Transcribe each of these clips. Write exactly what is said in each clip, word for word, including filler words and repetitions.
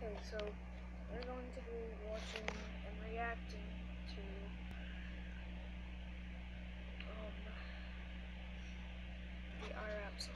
Okay, so we're going to be watching and reacting to um, the I-Rap song.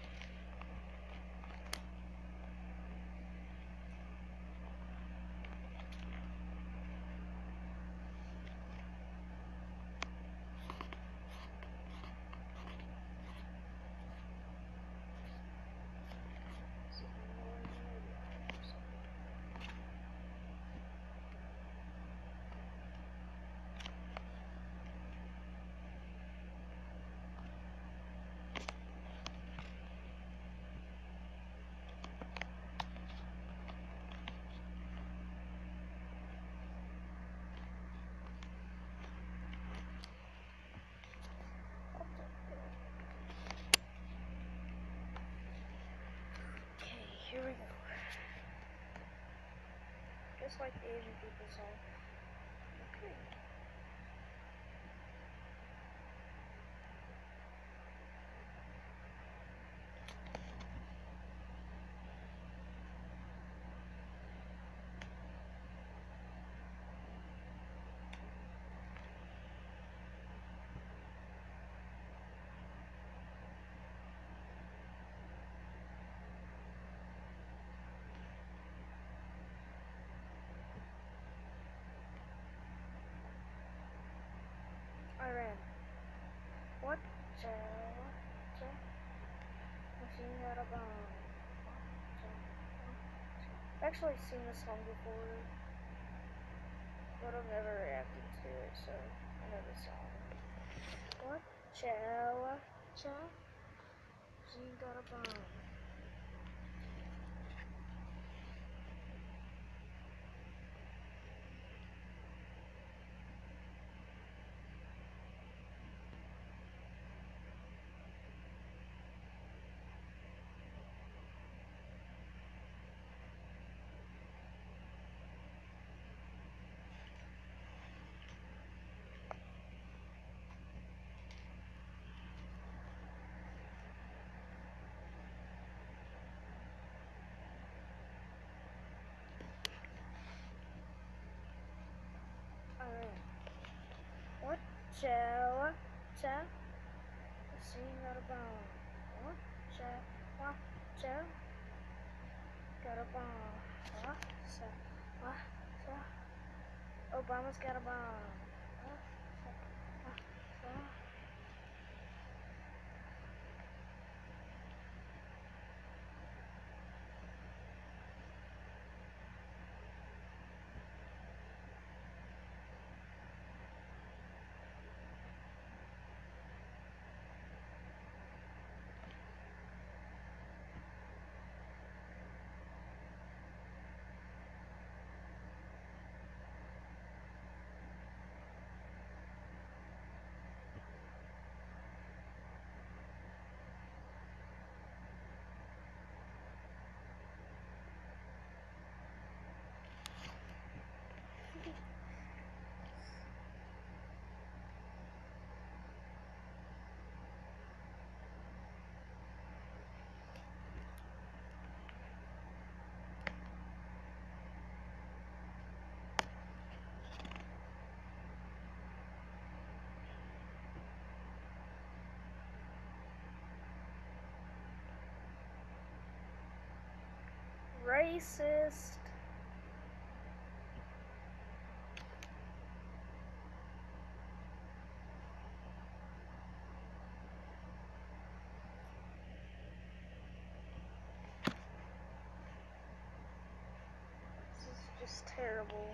Okay, here we go. Just like the Asian people song. Okay. I ran. What? Uh, what? Uh, machine got a bomb. I've actually seen this song before, but I've never reacted to it, so I know the song. What? Chow, chow. Machine got a bomb. Alright. What? Chow, chow. Machine got a bomb. What? Chow, what? Chow. Got a bomb. What? Chow, what? Chow. Obama's got a bomb. What? Chow, what? Chow. Racist. This is just terrible.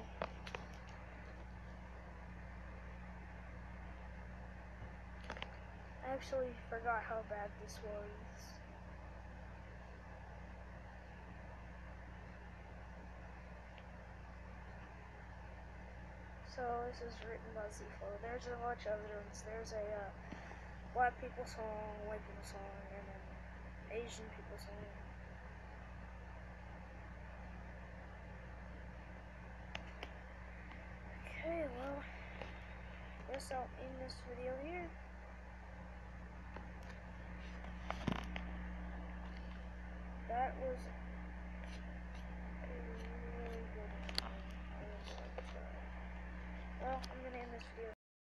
I actually forgot how bad this was. So this is written by Z-Flow. There's a bunch of other ones. There's a uh, black people song, white people song, and an Asian people song. Okay, well, guess I'll end this video here. That was a really good I'm gonna end this video.